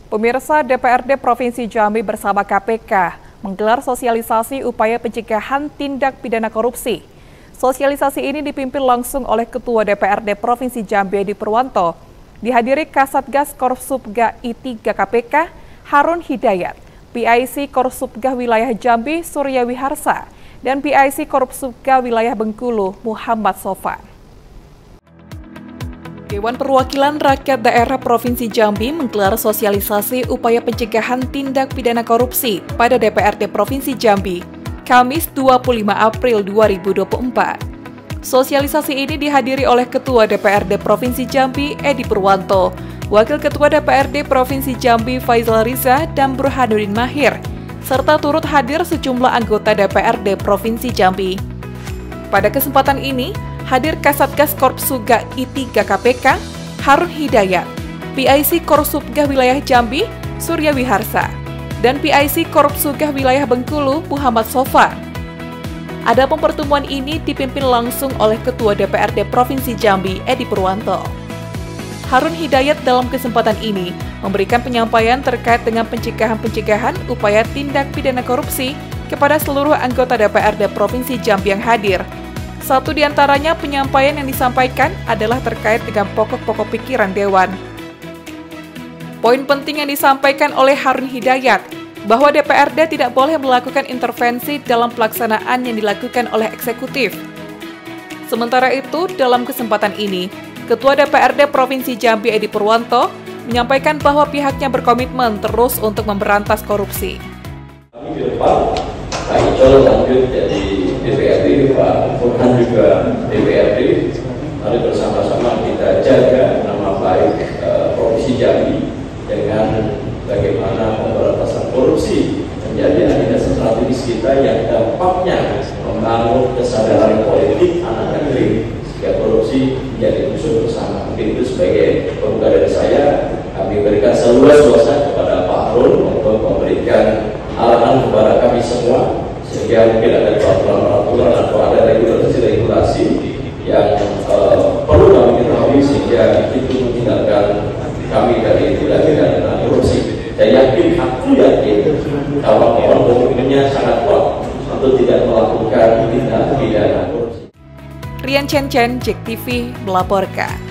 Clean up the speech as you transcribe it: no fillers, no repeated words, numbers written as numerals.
Pemirsa, DPRD Provinsi Jambi bersama KPK menggelar sosialisasi upaya pencegahan tindak pidana korupsi. Sosialisasi ini dipimpin langsung oleh Ketua DPRD Provinsi Jambi Edi Purwanto, dihadiri Kasatgas Korsubga I3 KPK Harun Hidayat, PIC Korsubga Wilayah Jambi Surya Wiharsa, dan PIC Korsubga Wilayah Bengkulu Muhammad Sofan. Dewan Perwakilan Rakyat Daerah Provinsi Jambi menggelar sosialisasi upaya pencegahan tindak pidana korupsi pada DPRD Provinsi Jambi, Kamis 25 April 2024. Sosialisasi ini dihadiri oleh Ketua DPRD Provinsi Jambi Edi Purwanto, Wakil Ketua DPRD Provinsi Jambi Faisal Riza dan Burhanuddin Mahir, serta turut hadir sejumlah anggota DPRD Provinsi Jambi. Pada kesempatan ini, hadir Kasatgas Korsubga I3 KPK Harun Hidayat, PIC Korsubga Wilayah Jambi Surya Wiharsa, dan PIC Korsubga Wilayah Bengkulu Muhammad Sofan. Adapun pertemuan ini dipimpin langsung oleh Ketua DPRD Provinsi Jambi Edi Purwanto. Harun Hidayat dalam kesempatan ini memberikan penyampaian terkait dengan pencegahan upaya tindak pidana korupsi kepada seluruh anggota DPRD Provinsi Jambi yang hadir. Satu di antaranya penyampaian yang disampaikan adalah terkait dengan pokok-pokok pikiran Dewan. Poin penting yang disampaikan oleh Harun Hidayat bahwa DPRD tidak boleh melakukan intervensi dalam pelaksanaan yang dilakukan oleh eksekutif. Sementara itu, dalam kesempatan ini, Ketua DPRD Provinsi Jambi Edi Purwanto menyampaikan bahwa pihaknya berkomitmen terus untuk memberantas korupsi. Kami ke depan, Pak Icol lanjut jadi DPRD, Pak Burhan juga DPRD, mari bersama-sama kita jaga nama baik Provinsi Jambi dengan bagaimana pemberantasan korupsi menjadi agenda strategis kita yang dampaknya membangun kesadaran politik anak negeri sehingga korupsi menjadi musuh bersama. Mungkin itu sebagai pembuka dari saya, kami berikan seluas-luasnya kepada Pak Harun untuk memberikan arahan kepada kami semua, sehingga mungkin ada peraturan atau ada regulasi yang perlu kami ketahui sehingga itu menghindarkan kami dari tindak pidana korupsi. Saya yakin kawan-kawan komitmennya sangat kuat untuk tidak melakukan tindak pidana korupsi. Rian Chen, JEK TV melaporkan.